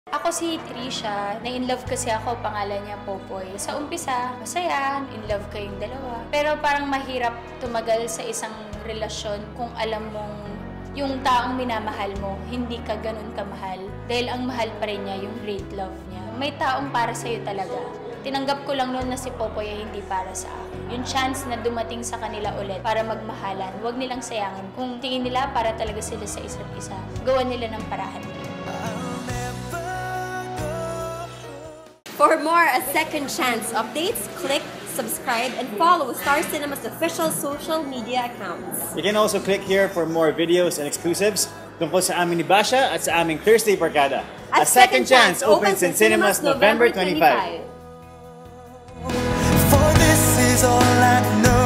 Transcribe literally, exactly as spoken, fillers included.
Ako si Tricia, na-in-love kasi ako, pangalan niya Popoy. Sa umpisa, masaya, in-love kayong dalawa. Pero parang mahirap tumagal sa isang relasyon kung alam mong yung taong minamahal mo, hindi ka ganun kamahal. Dahil ang mahal pa rin niya, yung great love niya. May taong para sa'yo talaga. Tinanggap ko lang noon na si Popoy ay hindi para sa akin. Yung chance na dumating sa kanila ulit para magmahalan, huwag nilang sayangin. Kung tingin nila para talaga sila sa isa't isa, gawan nila ng parahan. For more A Second Chance updates, click subscribe and follow Star Cinema's official social media accounts. You can also click here for more videos and exclusives tungkol sa amin ni Basha at sa aming Thursday Barkada. A, A Second, Second Chance opens in cinemas November twenty-fifth. For this is all I know.